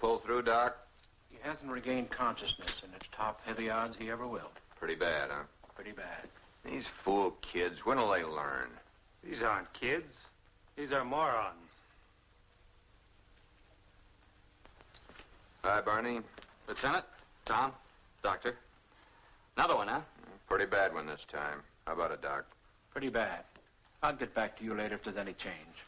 pull through, Doc? He hasn't regained consciousness, and it's top heavy odds he ever will. Pretty bad, huh? Pretty bad. These fool kids, when'll they learn? These aren't kids. These are morons. Hi, Barney. Lieutenant, Tom, Doctor. Another one, huh? Pretty bad one this time. How about it, Doc? Pretty bad. I'll get back to you later if there's any change.